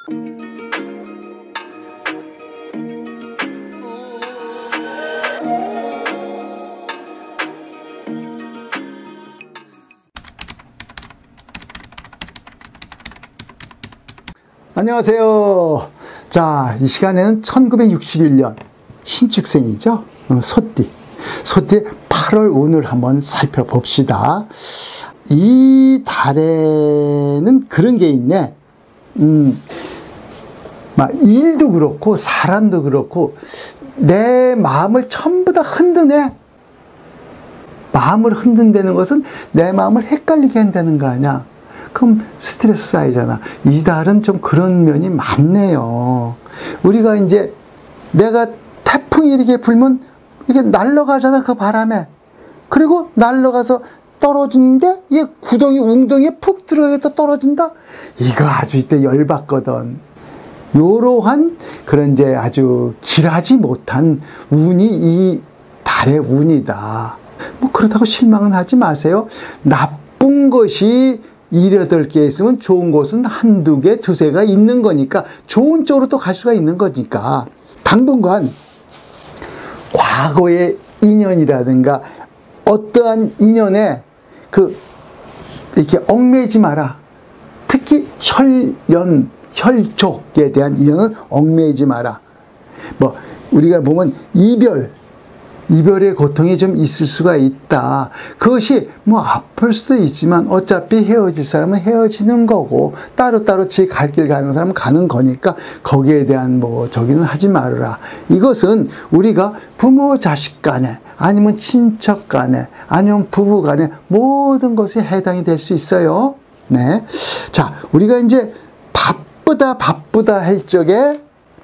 안녕하세요. 자, 이 시간에는 1961년 신축생이죠. 소띠의 8월 운을 한번 살펴봅시다. 이 달에는 그런 게 있네. 일도 그렇고 사람도 그렇고 내 마음을 전부 다 흔드네. 마음을 흔든다는 것은 내 마음을 헷갈리게 한다는 거 아니야. 그럼 스트레스 쌓이잖아. 이 달은 좀 그런 면이 많네요. 우리가 이제 내가 태풍이 이렇게 불면 이게 날아가잖아, 그 바람에. 그리고 날아가서 떨어지는데 이게 구덩이, 웅덩이에 푹 들어가서 떨어진다? 이거 아주 이때 열받거든. 요러한 그런 이제 아주 길하지 못한 운이 이 달의 운이다. 뭐 그렇다고 실망은 하지 마세요. 나쁜 것이 7, 8개 있으면 좋은 곳은 한두 개, 두세 개가 있는 거니까 좋은 쪽으로 또 갈 수가 있는 거니까 당분간 과거의 인연이라든가 어떠한 인연에 이렇게 얽매이지 마라. 특히 혈족에 대한 인연은 얽매이지 마라. 뭐 우리가 보면 이별의 고통이 좀 있을 수가 있다. 그것이 뭐 아플 수도 있지만 어차피 헤어질 사람은 헤어지는 거고 따로따로 지 갈 길 가는 사람은 가는 거니까 거기에 대한 뭐 저기는 하지 말아라. 이것은 우리가 부모 자식 간에 아니면 친척 간에 아니면 부부 간에 모든 것이 해당이 될 수 있어요. 네. 자, 우리가 이제 바쁘다 할 적에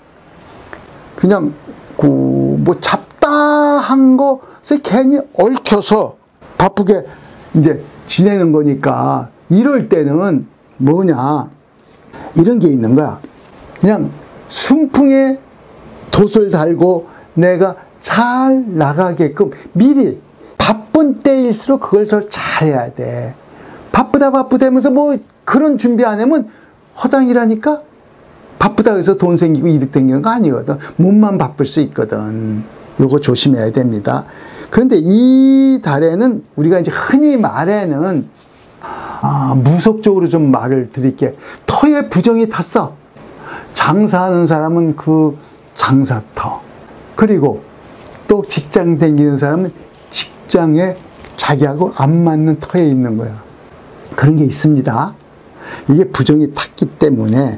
그냥 뭐 잡다한 것에 괜히 얽혀서 바쁘게 이제 지내는 거니까 이럴 때는 뭐냐, 이런 게 있는 거야. 그냥 순풍에 돛을 달고 내가 잘 나가게끔 미리 바쁜 때일수록 그걸 더 잘해야 돼. 바쁘다 하면서 뭐 그런 준비 안 하면 허당이라니까. 바쁘다 해서 돈 생기고 이득 생기는 거 아니거든. 몸만 바쁠 수 있거든. 요거 조심해야 됩니다. 그런데 이 달에는 우리가 이제 흔히 말에는 무속적으로 좀 말을 드릴게. 터에 부정이 탔어. 장사하는 사람은 그 장사터. 그리고 또 직장 다니는 사람은 직장에 자기하고 안 맞는 터에 있는 거야. 그런 게 있습니다. 이게 부정이 탔기 때문에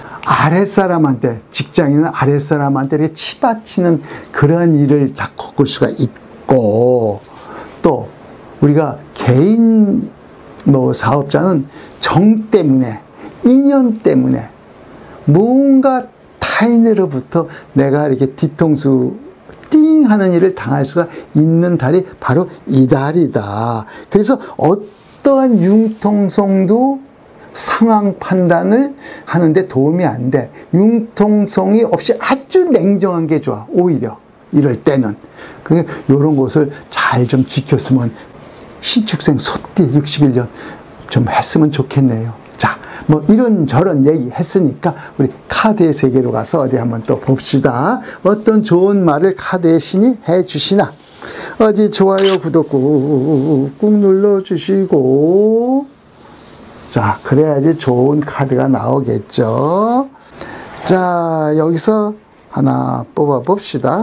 아랫사람한테, 직장인은 아랫사람한테 이렇게 치받치는 그런 일을 다 겪을 수가 있고, 또 우리가 개인 사업자는 정 때문에, 인연 때문에 뭔가 타인으로부터 내가 이렇게 뒤통수 띵 하는 일을 당할 수가 있는 달이 바로 이 달이다. 그래서 어떠한 융통성도 상황 판단을 하는데 도움이 안 돼. 융통성이 없이 아주 냉정한 게 좋아. 오히려 이럴 때는. 그러니까 이런 것을 잘 좀 지켰으면 신축생 소띠 61년 좀 했으면 좋겠네요. 자, 뭐 이런저런 얘기 했으니까 우리 카드의 세계로 가서 어디 한번 또 봅시다. 어떤 좋은 말을 카드의 신이 해주시나. 어디 좋아요, 구독 꾹꾹 눌러주시고, 자, 그래야지 좋은 카드가 나오겠죠. 자, 여기서 하나 뽑아 봅시다.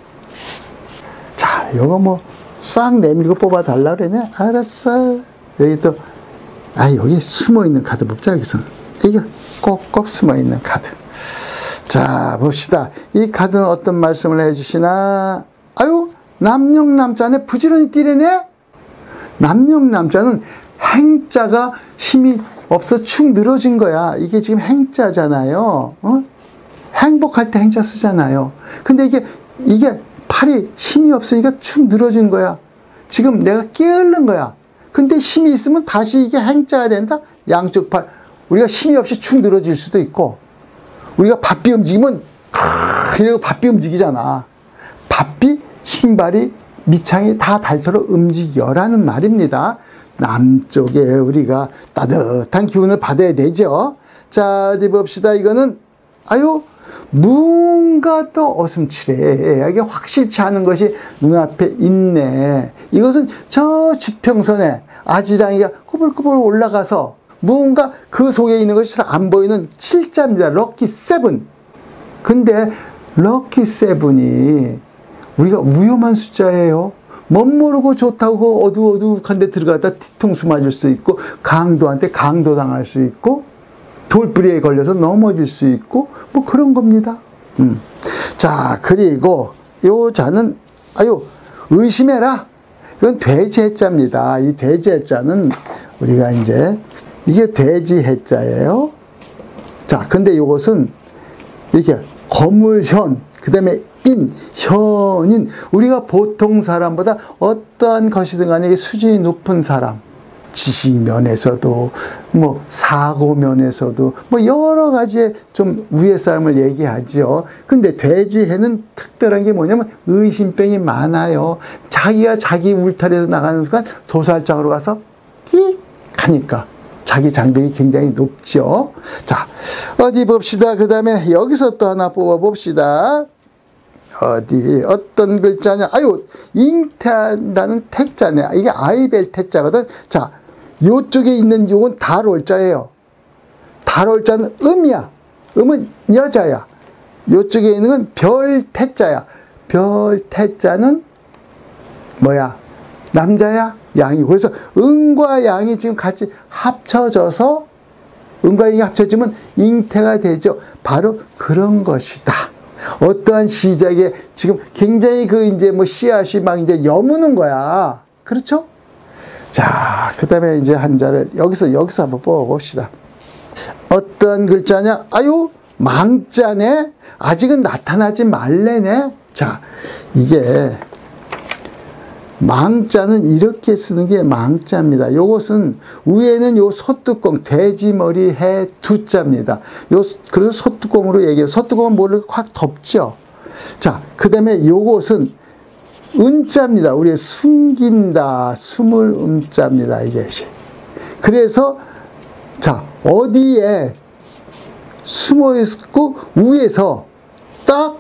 자, 요거 뭐 싹 내밀고 뽑아 달라 그러네. 알았어. 여기 또 여기 숨어 있는 카드 뽑자. 여기서 이게 꼭 숨어 있는 카드. 자, 봅시다. 이 카드는 어떤 말씀을 해주시나. 남영남자네. 부지런히 뛰래네. 남영남자는 행자가 힘이 없어 축 늘어진 거야. 이게 지금 행자잖아요. 행복할 때 행자 쓰잖아요. 근데 이게 팔이 힘이 없으니까 축 늘어진 거야. 지금 내가 깨어른 거야. 근데 힘이 있으면 다시 이게 행자가 된다? 양쪽 팔. 우리가 힘이 없이 축 늘어질 수도 있고, 우리가 바삐 움직이면 이러고 바삐 움직이잖아. 바삐, 신발이, 밑창이 다 닳도록 움직여라는 말입니다. 남쪽에 우리가 따뜻한 기운을 받아야 되죠. 자, 어디 봅시다. 이거는 아유, 뭔가 또 어슴치레. 이게 확실치 않은 것이 눈앞에 있네. 이것은 저 지평선에 아지랑이가 꾸불꾸불 올라가서 뭔가 그 속에 있는 것이 잘 안 보이는 7자입니다. 럭키 세븐. 근데 럭키 세븐이 우리가 위험한 숫자예요. 멋모르고 좋다고 어두어둑한 데 들어가다 뒤통수 맞을 수 있고, 강도한테 강도당할 수 있고, 돌부리에 걸려서 넘어질 수 있고, 뭐 그런 겁니다. 자, 그리고 요 자는 아유, 의심해라. 이건 돼지 해자입니다. 이 돼지 해자는 우리가 이제 이게 돼지 해자예요. 자, 근데 이것은 이렇게 거물현, 그 다음에 현인, 우리가 보통 사람보다 어떠한 것이든 간에 수준이 높은 사람, 지식 면에서도, 뭐, 사고 면에서도, 뭐, 여러 가지의 좀 위의 사람을 얘기하죠. 근데 돼지해는 특별한 게 뭐냐면 의심병이 많아요. 자기가 자기 울타리에서 나가는 순간 도살장으로 가서 띡 하니까 자기 장벽이 굉장히 높죠. 자, 어디 봅시다. 그 다음에 여기서 또 하나 뽑아봅시다. 어디 어떤 글자냐. 아유, 잉태한다는 태자네. 이게 아이벨 태자거든. 자, 요쪽에 있는 요건 달월자예요. 달월자는 음이야. 음은 여자야. 요쪽에 있는 건 별태자야. 별태자는 뭐야? 남자야? 양이고. 그래서 음과 양이 지금 같이 합쳐져서, 음과 양이 합쳐지면 잉태가 되죠. 바로 그런 것이다. 어떠한 시작에 지금 굉장히 그 이제 뭐 씨앗이 막 이제 여무는 거야. 그렇죠? 자, 그 다음에 이제 한자를 여기서 한번 뽑아봅시다. 어떤 글자냐? 아유, 망자네? 아직은 나타나지 말래네? 자, 이게 망자는 이렇게 쓰는 게 망자입니다. 요것은 위에는 요 소뚜껑, 돼지머리 해 두자입니다. 그래서 소뚜껑으로 얘기해요. 소뚜껑은 뭐를 확 덮죠. 자, 그 다음에 요것은 은자입니다. 우리 숨긴다, 숨을 음자입니다. 이게. 그래서 자, 어디에 숨어 있고 위에서 딱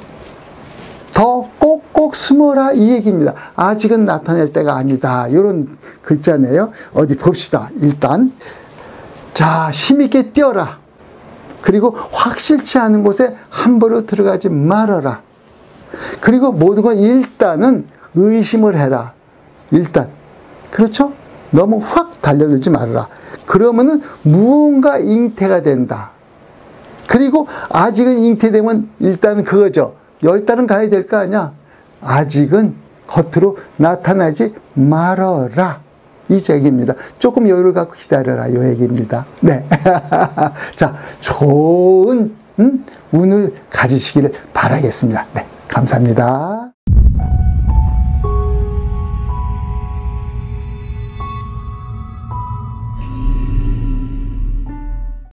더 꼭꼭 숨어라 이 얘기입니다. 아직은 나타낼 때가 아니다. 이런 글자네요. 어디 봅시다. 일단 자, 힘있게 뛰어라. 그리고 확실치 않은 곳에 함부로 들어가지 말아라. 그리고 모든 건 일단은 의심을 해라. 일단. 그렇죠? 너무 확 달려들지 말아라. 그러면은 무언가 잉태가 된다. 그리고 아직은 잉태되면 일단은 그거죠. 10달은 가야 될 거 아니야. 아직은 겉으로 나타나지 말아라. 이 얘기입니다. 조금 여유를 갖고 기다려라. 이 얘기입니다. 네. 자, 좋은 운을 가지시기를 바라겠습니다. 네. 감사합니다.